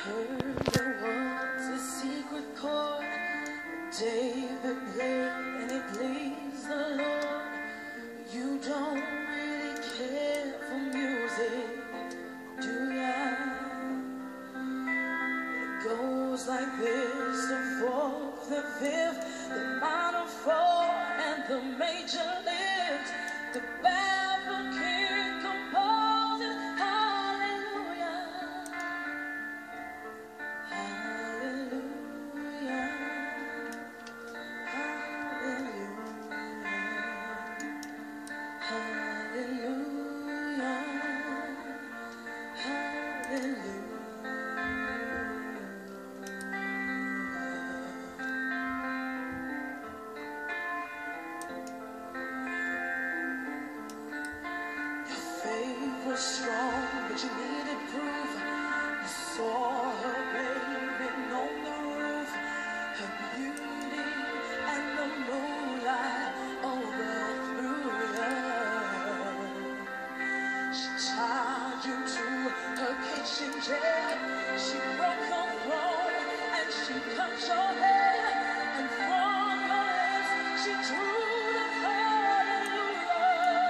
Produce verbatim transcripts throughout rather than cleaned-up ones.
heard there was a secret chord David played and it pleased the Lord. You don't really care for music, do ya? It goes like this: the fourth, the fifth, the minor four, and the major lift. The baffled king composing hallelujah, hallelujah, hallelujah, hallelujah, hallelujah. Was strong, but you needed proof. You saw her bathing on the roof, her beauty and the moonlight overthrew you. She tied you to her kitchen chair. She broke your throne and she cut your hair, and from your lips she drew the hallelujah.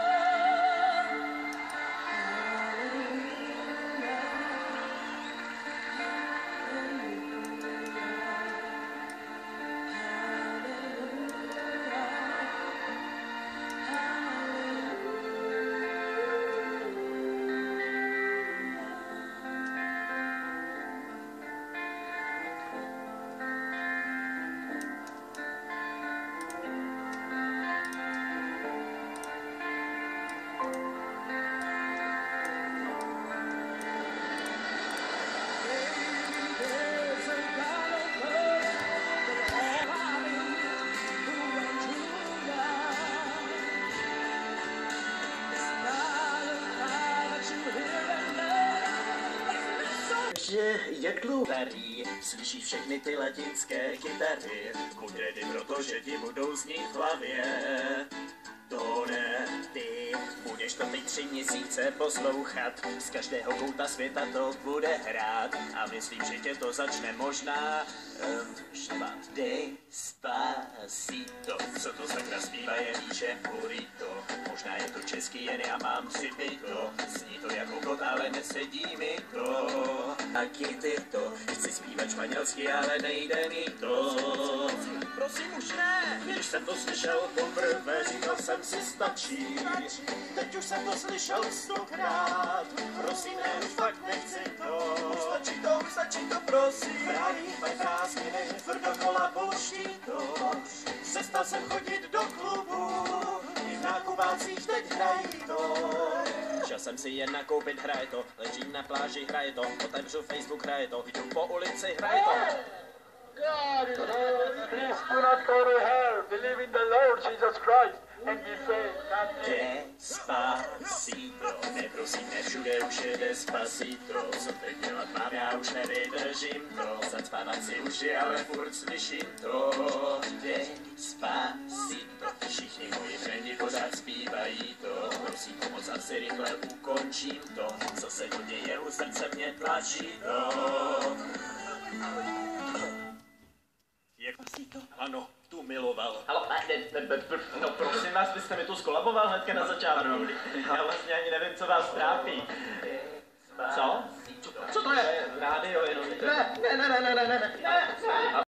Že jak dlouhý slyší všechny ty latinské kytary, kudredy, protože ti budou znít v hlavě. To ne, ty budeš to teď tři měsíce poslouchat, z každého kouta světa to bude hrát a myslím, že tě to začne možná um, štvat. Despacito, co to sakra zpívá, je Míše Burrito. Možná je to český, jen já mám připito, zní to jako kot, ale nesedí mi to. Taky ty to, chci zpívat španělsky, ale nejde mi to. Prosím už ne, když jsem to slyšel poprvé, říkal jsem si stačí. Teď už jsem to slyšel stokrát, prosím ne, už fakt nechci to. Už stačí to, už stačí to, prosím. Právě mají prázdniny, tvrdokola pouští to. Přestal jsem chodit do klubu, i v nákupácích teď hrají to. Šel jsem si jen nakoupit, hraje to, ležím na pláži, hraje to, otevřu Facebook, hraje to, jdu po ulici, hraje to. God is holy, please do not go to hell, believe in the Lord Jesus Christ, and be saved. Despacito, neprosím, ne všude už je despacito, co teď dělat mám, já už nevydržím to, zacpávat si uši, ale furt slyším to. Despacito, všichni moji frendi pořád zpívají to, prosím pomoc, asi rychle ukončím to, co se to děje, u srdce mě tlačí to. Jak jsi to? Ano, tu miloval. Halo, ne, ne, ne, no prosím vás, byste mi tu skolaboval hnedka na začátku. Já vlastně ani nevím, co vás trápí. Co? Co to je? Rádio jenom. Ne, ne, ne, ne, ne, ne, ne, ne.